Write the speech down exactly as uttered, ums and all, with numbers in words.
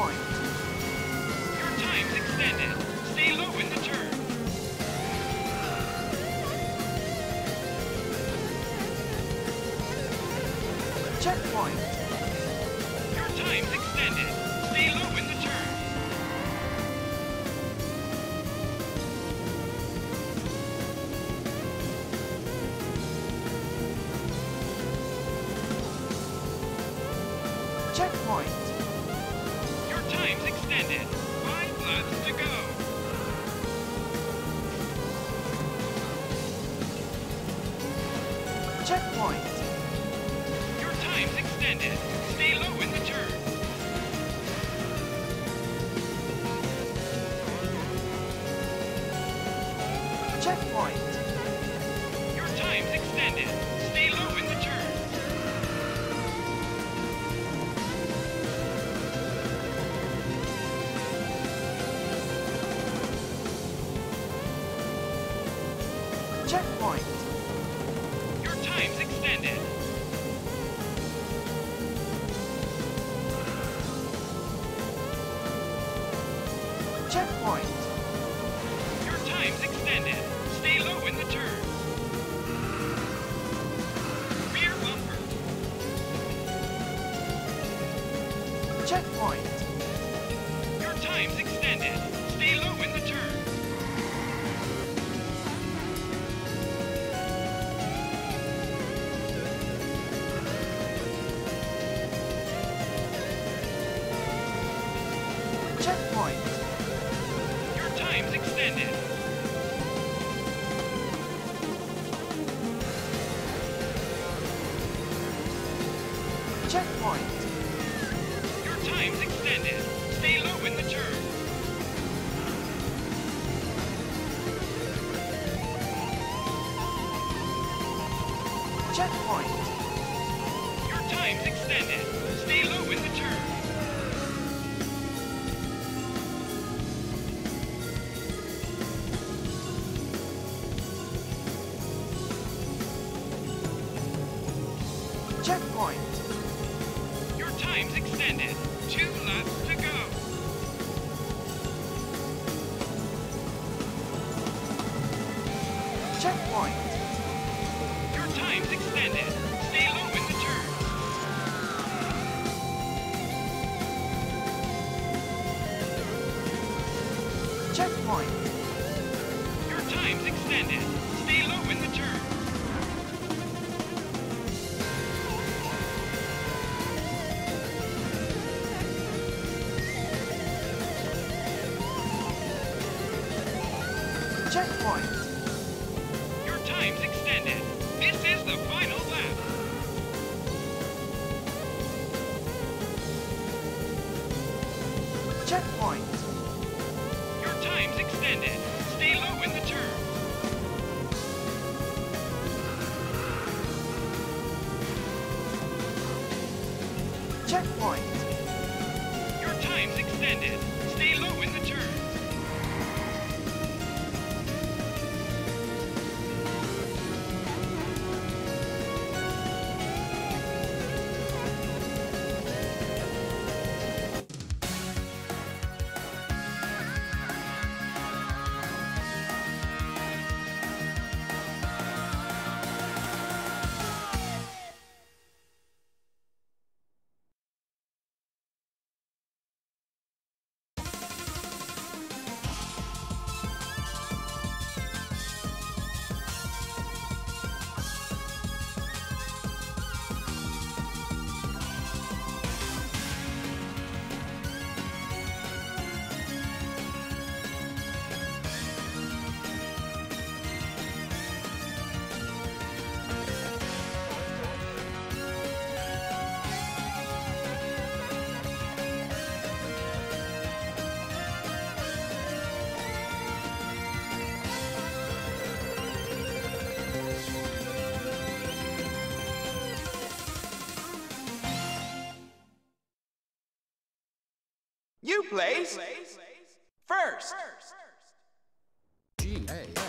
Checkpoint. Your time's extended. Stay low in the turn. Checkpoint. Your time's extended. Stay low in the turn. Checkpoint. Your time's extended. Five laps to go. Checkpoint. Your time's extended. Stay low in the turn. Checkpoint. Your time's extended. Stay low in the turn. Checkpoint. Your time's extended. Checkpoint. Your time's extended. Stay low in the turn. Rear bumper. Checkpoint. Your time's extended. Stay low in the turn. Checkpoint. Your time's extended. Checkpoint. Your time's extended. Stay low in the turn. Checkpoint. Your time's extended. Stay low in the turn. Checkpoint. Your time's extended. Two laps to go. Checkpoint. Your time's extended. Stay low in the turn. Checkpoint. Your time's extended. Stay low in the turn. Checkpoint. Your time's extended. This is the final lap. Checkpoint. Your time's extended. Stay low in the turn. Checkpoint. Your time's extended. Stay low in the turn. You place first. G A